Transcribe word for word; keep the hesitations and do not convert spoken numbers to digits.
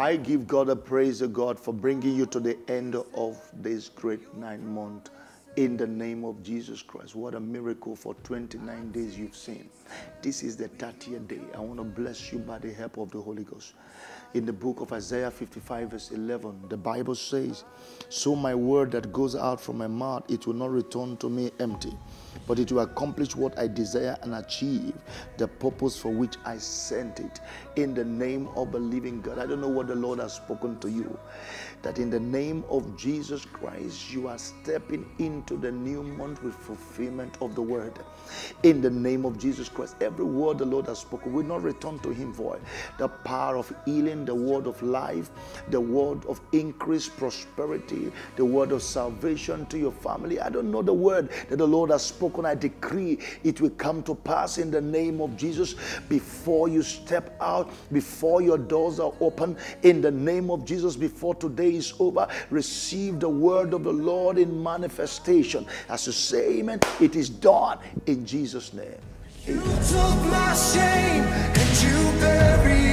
I give God a praise, God, for bringing you to the end of this great nine month. In the name of Jesus Christ. What a miracle for twenty-nine days you've seen. This is the thirtieth day. I want to bless you by the help of the Holy Ghost. In the book of Isaiah fifty-five verse eleven, the Bible says, so my word that goes out from my mouth, it will not return to me empty, but it will accomplish what I desire and achieve the purpose for which I sent it. In the name of the living God. I don't know what the Lord has spoken to you. That in the name of Jesus Christ, you are stepping into the new month with fulfillment of the word. In the name of Jesus Christ, every word the Lord has spoken will not return to him void. The power of healing, the word of life, the word of increased prosperity, the word of salvation to your family. I don't know the word that the Lord has spoken. I decree it will come to pass in the name of Jesus. Before you step out, before your doors are open, in the name of Jesus, before today is over, receive the word of the Lord in manifestation. As you say amen, it is done in Jesus' name. Amen. You took my shame and you buried